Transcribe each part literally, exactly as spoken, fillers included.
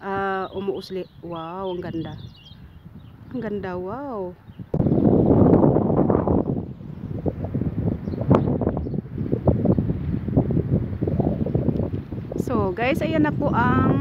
uh, umuusli. Wow, ang ganda. Ang ganda, wow. So guys, ayan na po ang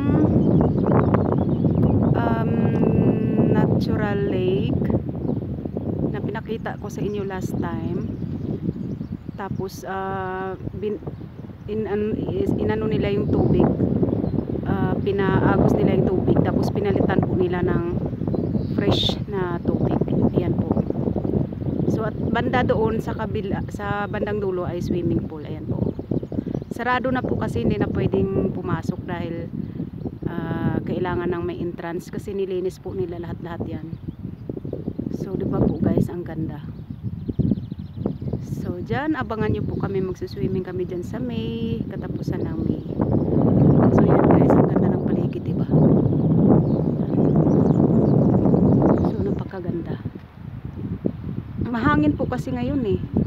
um, natural lake na pinakita ko sa inyo last time. Tapos uh, bin, in, an, is, inano nila yung tubig, uh, pinaagos nila yung tubig, tapos pinalitan po nila ng fresh na tubig. Ayan po. So at banda doon sa kabila, sa bandang dulo ay swimming pool. Ayan po. Sarado na po kasi hindi na pwedeng pumasok dahil uh, kailangan ng may entrance kasi nilinis po nila lahat-lahat yan. So diba po guys, ang ganda. So dyan, abangan nyo po kami, magsuswimming kami dyan sa May, katapusan ng May. So yan guys, ang ganda ng paligid, diba? So napakaganda. Mahangin po kasi ngayon eh.